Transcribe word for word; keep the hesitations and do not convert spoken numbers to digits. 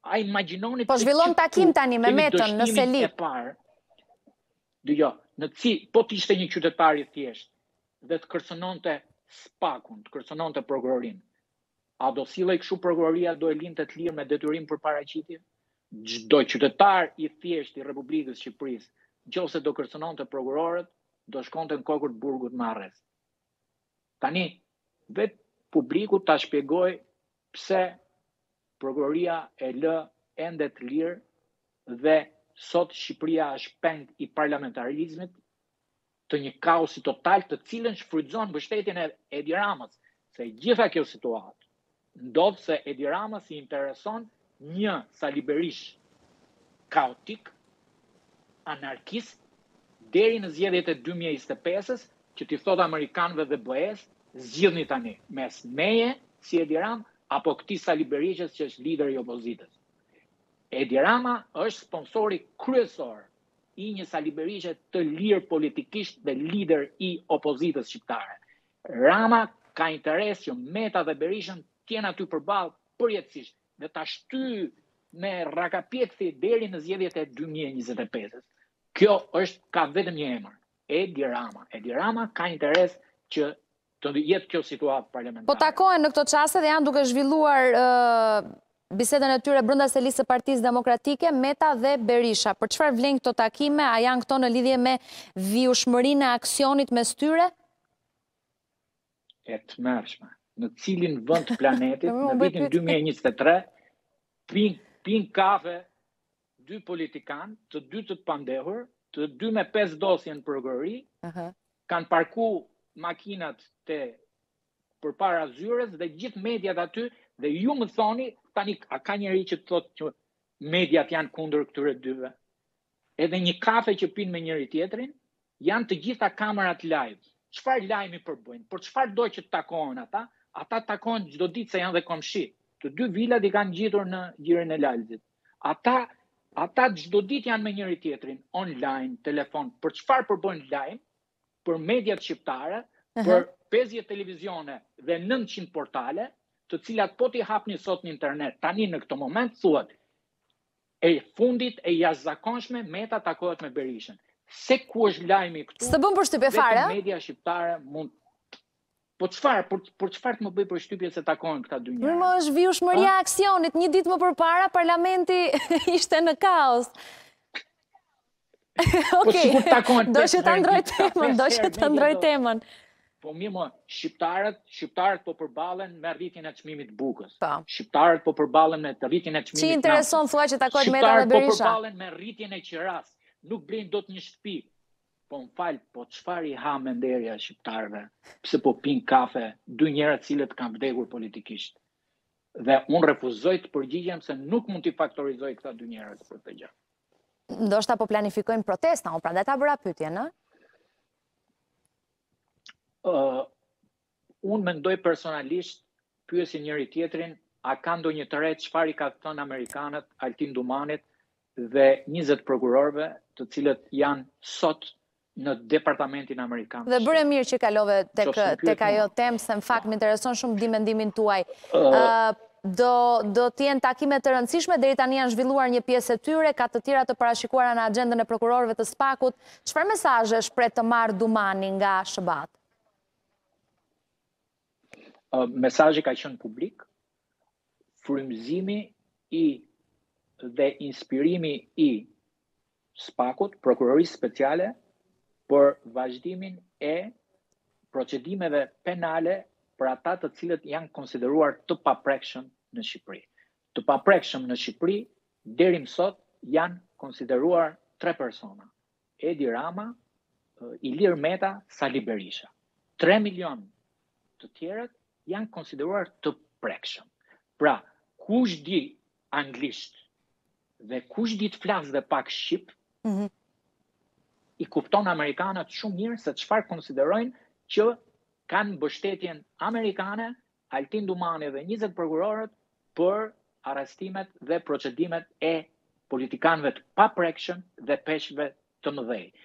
a imagjinoni... Po zhvillon takim tani me Metën në Seli. Jo, në ci, po t'ishte një qytetar i thjesht dhe të kërcënonte spakun, të kërcënonte prokurorin. A do sillej kështu prokuroria do e linte të lirë me detyrim për paraqitje? Çdo qytetar i thjesht i Republikës Shqipërisë, nëse do kërcënonte prokurorët, do shkonte në kokër të burgut me arrest. Tani, vetë publiku ta shpjegoj pse prokuroria e lë ende të lirë dhe sot Shqipëria është peng i parlamentarizmit të një kaosi total të cilën shfrytëzon mbështetjen e Edi Ramës, se gjitha kjo situatë ndodh se Edi Ramës i intereson një Sali Berish kaotik, anarkist, deri në zgjedhjet e dy mijë e njëzet e pesës, që t'i thot amerikanëve dhe B E-s, zgjidhni tani mes meje si Edi Ramë apo këtij Sali Berishës që është lider i opozitës. Edi Rama është sponsori kryesor i një Sali Berishe të lirë politikisht dhe lider i opozitës shqiptare. Rama ka interes që Meta dhe Berishën t'jenë aty përballë përjetësisht dhe ta shty me rakapjekthi deri në zgjedhjet e dy mijë e njëzet e pesës. Kjo është ka vetëm një emër, Edi Rama. Edi Rama ka interes që të jetë kjo situatë parlamentare. Po takohen në këto çaste dhe janë duke zhvilluar uh... bisedën e tyre brenda selisë së Partisë Demokratike, Meta dhe Berisha. Për çfarë vlen këto takime? A janë këto në lidhje me vijshmërinë e aksionit mes tyre? E tmerrshme. Në cilin vend të planetit, në vitin dy mijë e njëzet e tre, pin, pin kafe dy politikanë, të dy të pandehur, të dy me pesë dosje në prokurori, uh-huh. kanë parku makinat të përpara zyres dhe gjithë mediat aty, dhe ju më thoni, tani a ka njeri që të thotë që mediat janë kundër këtyre dyve. Edhe një kafe që pinë me njëri tjetrin, janë të gjitha kamerat live. Çfarë lajmi përbëjnë? Por çfarë do që të takohen ata? Ata takohen çdo ditë se janë dhe komshi. Të dy vilat i kanë gjetur në gjirin e Lalzit. Ata ata çdo ditë janë me njëri tjetrin online, telefon. Për çfarë përbëjnë lajm? Për mediat shqiptare, uh-huh. për pesëdhjetë televizione dhe nëntëqind portale, të cilat po t'i hapni sot në internet, tani në këtë moment thuhet e fundit e jashtëzakonshme Meta takohet me Berishën. Se ku është lajmi këtu? S'të bën përshtypje fare? Vetëm media shqiptare mund. Po çfarë, për për çfarë të më bëj përshtypje se takohen këta dy njerëz? Më është vijshmëria e aksionit, një ditë më përpara parlamenti ishte në kaos. Okej. Do që ta ndroj temën, do që ta ndroj temën. Po mirë më, shqiptarët, shqiptarët po përballen me rritjen e çmimit të bukës. Pa. Shqiptarët po përballen me rritjen e çmimit të naftë. Çi intereson thua që takohet Meta dhe Berisha? Shqiptarët po përballen me rritjen e qiras. Nuk blejnë dot një shtëpi. Po m'fal, po çfarë i ha menderja shqiptarëve? Pse po pin kafe dy njerëz të cilët kanë vdekur politikisht? Dhe unë refuzoj të përgjigjem se nuk mund t'i faktorizoj këta dy njerëz për këtë gjë. Ndoshta po planifikojnë protesta, unë prandaj ta bëra pyetjen, ë? Uh, unë mendoj personalisht, pyesi njëri tjetrin, a ka ndonjë të re çfarë i ka thënë amerikanët Altin Dumanit dhe njëzet prokurorëve, të cilët janë sot në departamentin amerikan. Dhe bëre mirë që kalove tek tek ajo temë, se në fakt më intereson shumë di mendimin tuaj. Uh, uh, do do të jenë takime të rëndësishme, deri tani janë zhvilluar një pjesë e tyre, ka të tjera të parashikuara në agjendën e prokurorëve të Spakut. Çfarë mesazhe shpreh të marrë Dumani nga S B A-t? Uh, mesazhi ka qenë publik, frymëzimi i dhe inspirimi i Spakut, prokurorisë speciale, për vazhdimin e procedimeve penale për ata të cilët janë konsideruar të paprekshëm në Shqipëri. Të paprekshëm në Shqipëri, deri më sot, janë konsideruar tre persona. Edi Rama, Ilir Meta, Sali Berisha. Tre milion të tjerët janë konsideruar të prekshëm. Pra, kush di anglisht dhe kush di të flasë dhe pak shqip, mm-hmm. i kupton amerikanët shumë mirë se çfarë konsiderojnë që kanë mbështetjen amerikane, Altin Dumani dhe njëzet prokurorët për arrestimet dhe procedimet e politikanëve të paprekshëm dhe peshqve të mëdhej.